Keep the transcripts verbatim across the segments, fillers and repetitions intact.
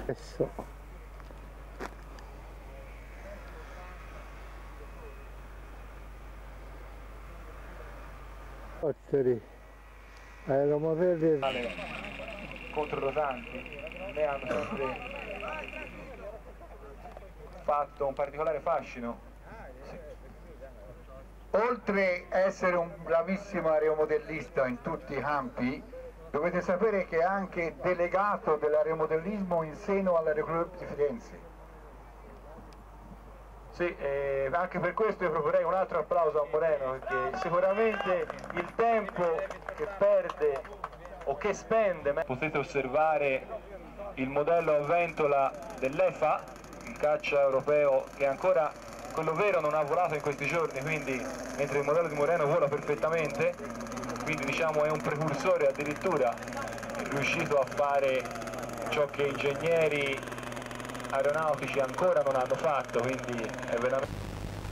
Adesso Otteri aeromodelli controrotanti ne hanno sempre fatto un particolare fascino. Oltre a essere un bravissimo aeromodellista in tutti i campi, dovete sapere che è anche delegato dell'aeromodellismo in seno all'Aeroclub di Firenze. Sì, eh, anche per questo io proporrei un altro applauso a Moreno, perché sicuramente il tempo che perde o che spende, potete osservare il modello a ventola dell'E F A, il caccia europeo che ancora quello vero non ha volato in questi giorni, quindi mentre il modello di Moreno vola perfettamente, quindi diciamo è un precursore, addirittura è riuscito a fare ciò che ingegneri aeronautici ancora non hanno fatto, quindi è veramente...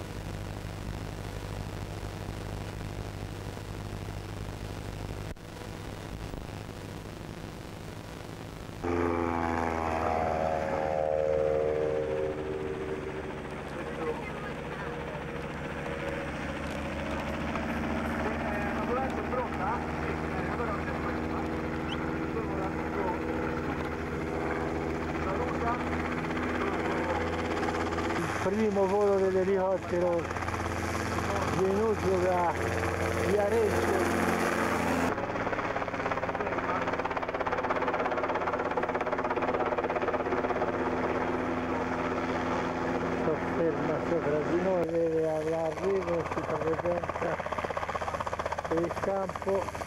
primo volo dell'elicottero venuto da Viareggio. Sofferma sopra di noi, vede all'arrivo, si presenta per il campo.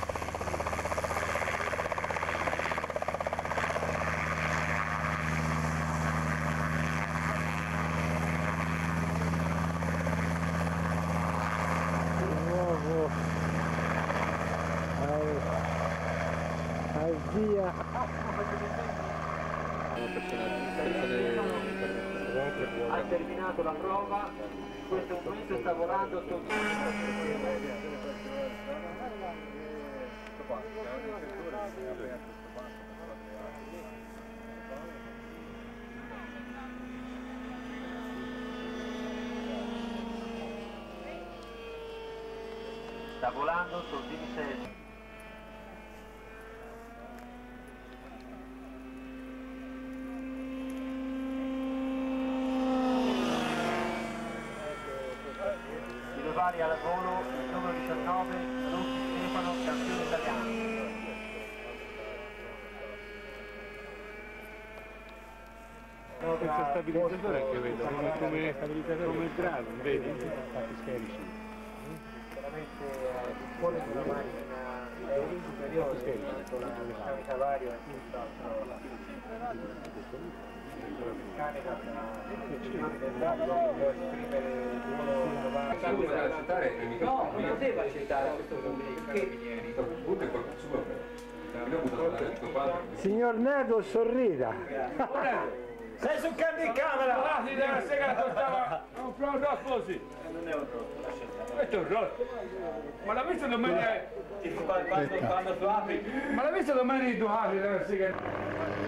Al via ha terminato la prova, in questo momento sta volando sotto sta volando sul Dinisei. Pari al volo il numero diciannove, Rossi Stefano, campione italiano. Questo stabilizzatore che vedo come, come, come il drago, vedi? Fatti sferici. Veramente dispone di una macchina superiore con la meccanica varia e tutt'altro. Meccanica del drago può esprimere il volo accettare il microfono. No, non poteva accettare questo punto perché signor Nedo sorrida. Sei sul cambio di camera! Guardi, della sera stava un pronto così! non è un rotto, lascia Questo è un rotto! Ma l'ha visto domani? quando, quando tu apri? Ma l'ha visto domani i Ducati della sera?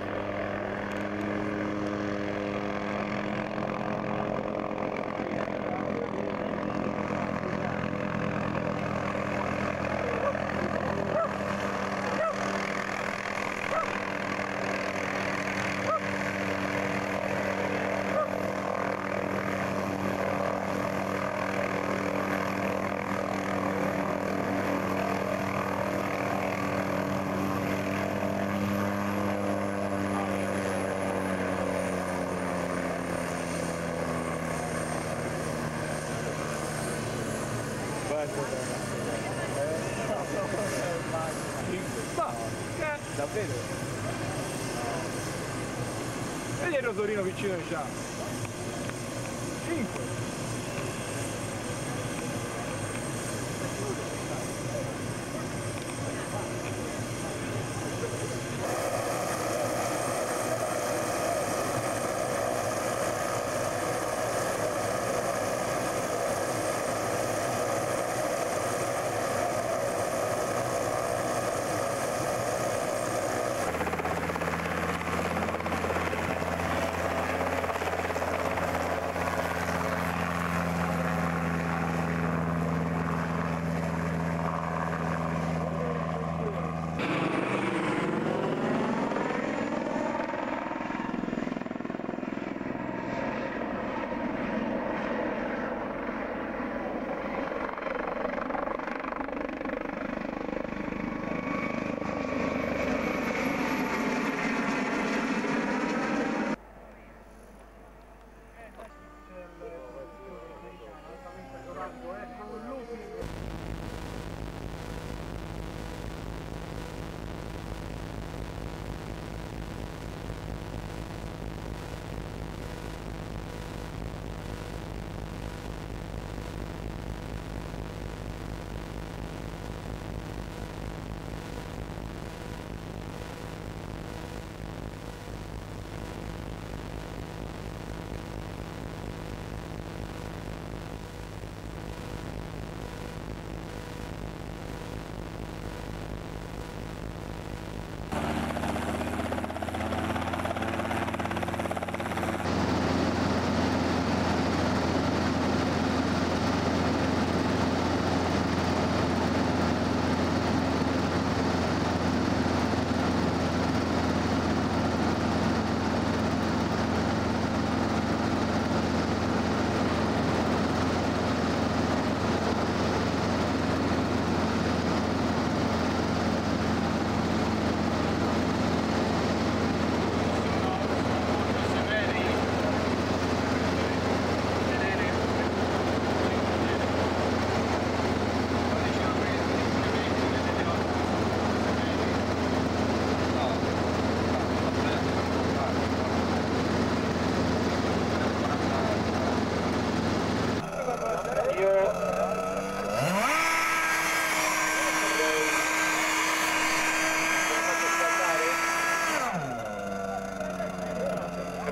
Ma davvero? Vedi il rotorino vicino c'ha? cinque.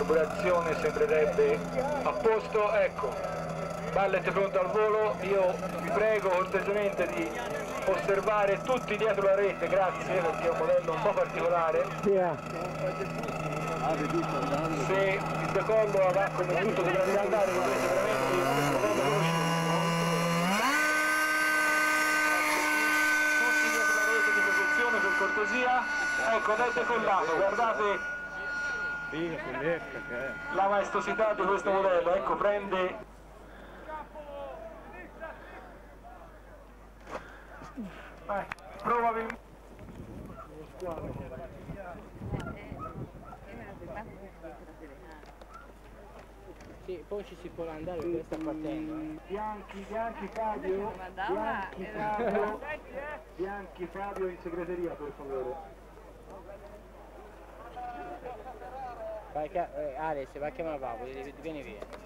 carburazione sembrerebbe a posto. Ecco, Ballet pronto al volo. Io vi prego cortesemente di osservare tutti dietro la rete, grazie, perché è un modello un po' particolare. Via. Se il decollo va come tutto dovrebbe andare, vedete veramente un modello velocissimo. Tutti dietro la rete di protezione, per cortesia. Ecco, ed è decollato, guardate la maestosità di questo modello. Ecco, prende eh, probabilmente Sì, poi ci si può andare perché sta partendo. Eh. Bianchi, Bianchi Fabio, Bianchi Fabio, Bianchi Fabio in segreteria, per favore. Vai, eh, Alex, vai a chiamare Paolo, vieni via.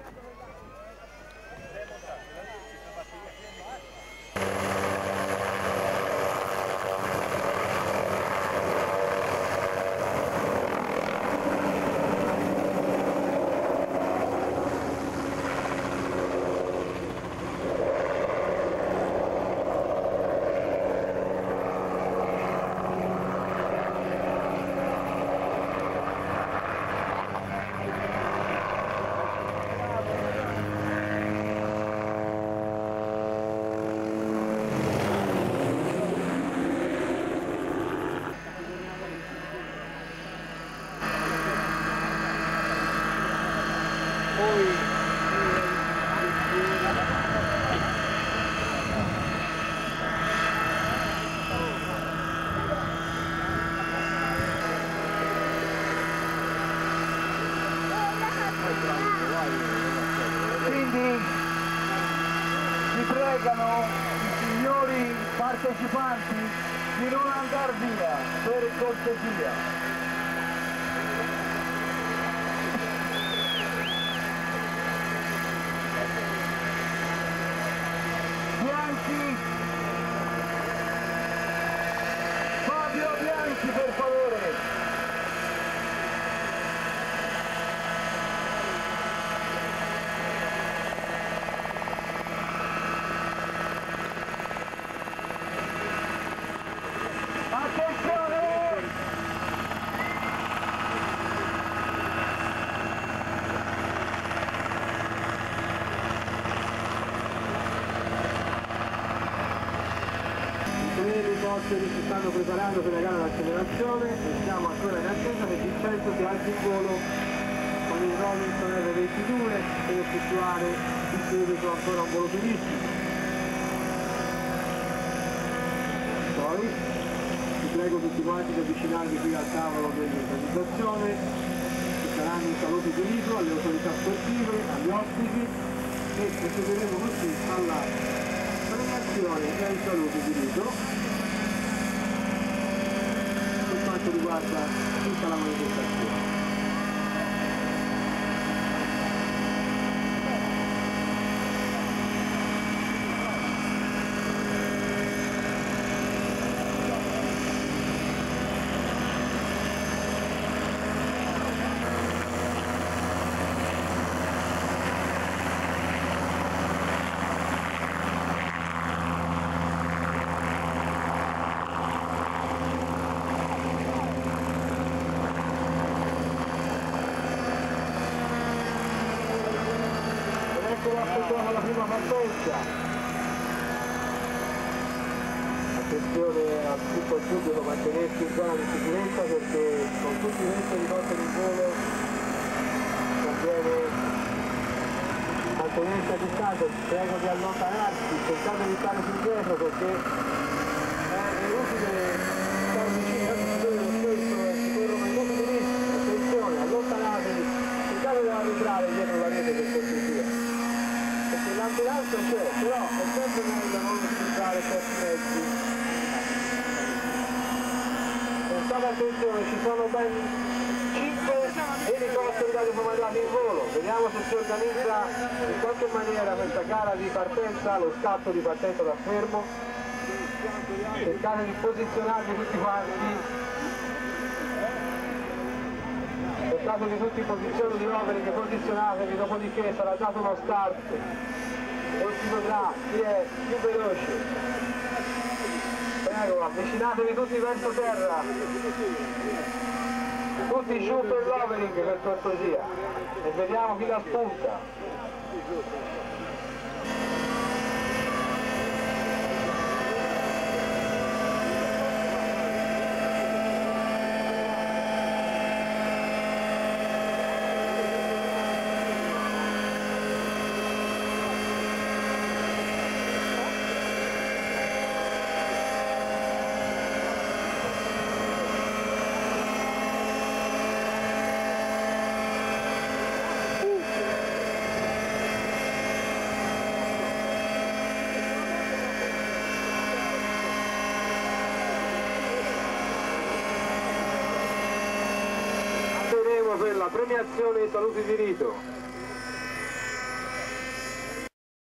Quindi vi pregano i signori partecipanti di non andare via, per cortesia. Bianchi, Fabio Bianchi, per favore. I elicotteri si stanno preparando per la gara d'accelerazione e siamo ancora in attesa che Vincenzo si alzi in volo con il Robinson R ventidue per effettuare il seguito ancora un volo turissimo. Poi vi prego tutti quanti di avvicinarvi qui al tavolo dell'organizzazione. Ci saranno i saluti di rito alle autorità sportive, agli ospiti e procederemo così alla premiazione e ai saluti di rito per quanto riguarda tutta la manifestazione. Affrontiamo la prima partenza. Attenzione a tutto il pubblico, mantenersi in zona di sicurezza perché con tutti i mezzi di notte in volo conviene mantenersi a distanza. Prego di allontanarsi, cercate di stare sul dietro perché è inutile stare vicini al signore lo stesso e si corrono i nomi di rischio. Attenzione, allontanatevi, cercate di arretrare dietro la rete per cortesia. Perché l'ambulanza c'è, però è sempre meglio non utilizzare questi mezzi. Prestate attenzione, ci sono ben cinque elicotteri da comandati in volo. Vediamo se si organizza in qualche maniera questa gara di partenza, lo scatto di partenza da fermo. Cercate di posizionarvi tutti quanti. mettetevi tutti in posizione di overing, posizionatevi, dopodiché sarà dato uno start e si vedrà chi è più veloce. Prego, avvicinatevi tutti verso terra, tutti giù per l'overing per cortesia e vediamo chi la spunta. Per la premiazione dei saluti di rito.